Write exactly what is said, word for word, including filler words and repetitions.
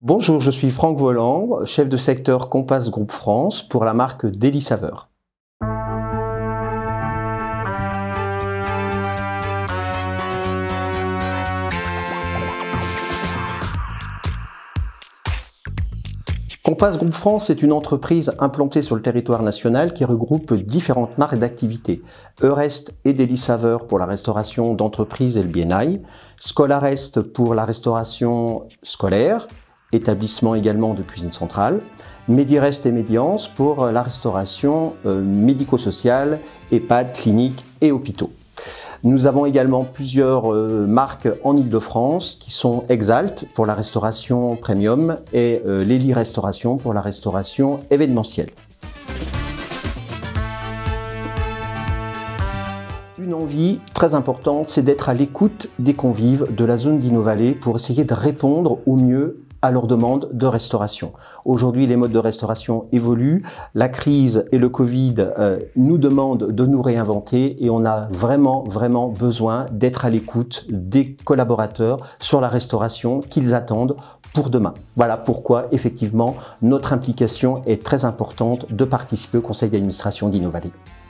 Bonjour, je suis Franck Voland, chef de secteur Compass Group France pour la marque Déli Saveur. Compass Group France est une entreprise implantée sur le territoire national qui regroupe différentes marques d'activité. Eurest et Déli Saveur pour la restauration d'entreprise et le biennail, Scolarest pour la restauration scolaire, établissement également de cuisine centrale, Medirest et Médiance pour la restauration euh, médico-sociale, EHPAD, cliniques et hôpitaux. Nous avons également plusieurs euh, marques en Île-de-France qui sont Exalt pour la restauration premium et euh, Lélie Restauration pour la restauration événementielle. Une envie très importante, c'est d'être à l'écoute des convives de la zone d'Innovallée pour essayer de répondre au mieux à leurs demandes de restauration. Aujourd'hui, les modes de restauration évoluent, la crise et le Covid euh, nous demandent de nous réinventer et on a vraiment, vraiment besoin d'être à l'écoute des collaborateurs sur la restauration qu'ils attendent pour demain. Voilà pourquoi, effectivement, notre implication est très importante de participer au conseil d'administration d'Innovallée.